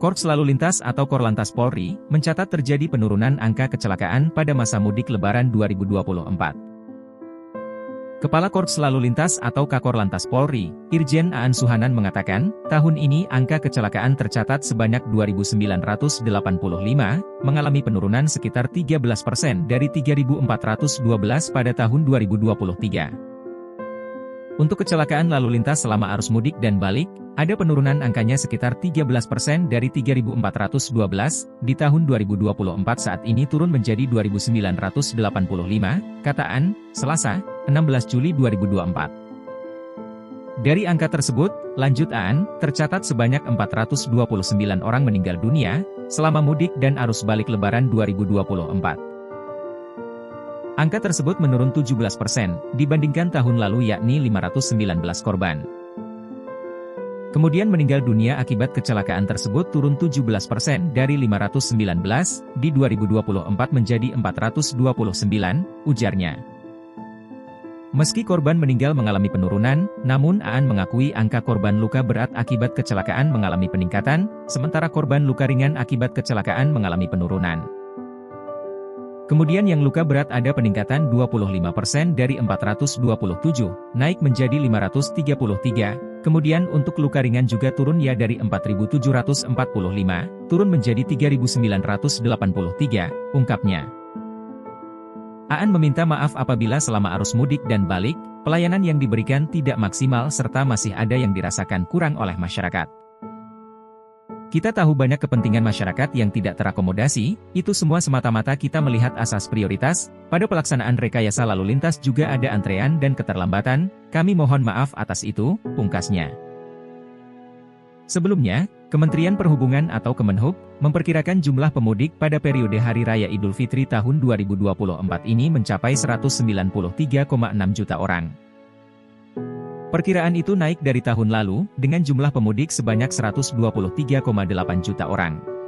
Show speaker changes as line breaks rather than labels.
Korps Lalu Lintas atau Korlantas Polri mencatat terjadi penurunan angka kecelakaan pada masa mudik Lebaran 2024. Kepala Korps Lalu Lintas atau Kakorlantas Polri, Irjen Aan Suhanan mengatakan, tahun ini angka kecelakaan tercatat sebanyak 2.985, mengalami penurunan sekitar 13% dari 3.412 pada tahun 2023. Untuk kecelakaan lalu lintas selama arus mudik dan balik, ada penurunan angkanya sekitar 13% dari 3.412 di tahun 2024 saat ini turun menjadi 2.985, kata Aan, Selasa, 16 Juli 2024. Dari angka tersebut, lanjut Aan, tercatat sebanyak 429 orang meninggal dunia selama mudik dan arus balik Lebaran 2024. Angka tersebut menurun 17% dibandingkan tahun lalu yakni 519 korban. Kemudian meninggal dunia akibat kecelakaan tersebut turun 17% dari 519 di 2024 menjadi 429, ujarnya. Meski korban meninggal mengalami penurunan, namun Aan mengakui angka korban luka berat akibat kecelakaan mengalami peningkatan, sementara korban luka ringan akibat kecelakaan mengalami penurunan. Kemudian yang luka berat ada peningkatan 25% dari 427, naik menjadi 533, kemudian untuk luka ringan juga turun ya dari 4.745, turun menjadi 3.983, ungkapnya. Aan meminta maaf apabila selama arus mudik dan balik, pelayanan yang diberikan tidak maksimal serta masih ada yang dirasakan kurang oleh masyarakat. Kita tahu banyak kepentingan masyarakat yang tidak terakomodasi, itu semua semata-mata kita melihat asas prioritas, pada pelaksanaan rekayasa lalu lintas juga ada antrean dan keterlambatan, kami mohon maaf atas itu, pungkasnya. Sebelumnya, Kementerian Perhubungan atau Kemenhub, memperkirakan jumlah pemudik pada periode Hari Raya Idul Fitri tahun 2024 ini mencapai 193,6 juta orang. Perkiraan itu naik dari tahun lalu, dengan jumlah pemudik sebanyak 123,8 juta orang.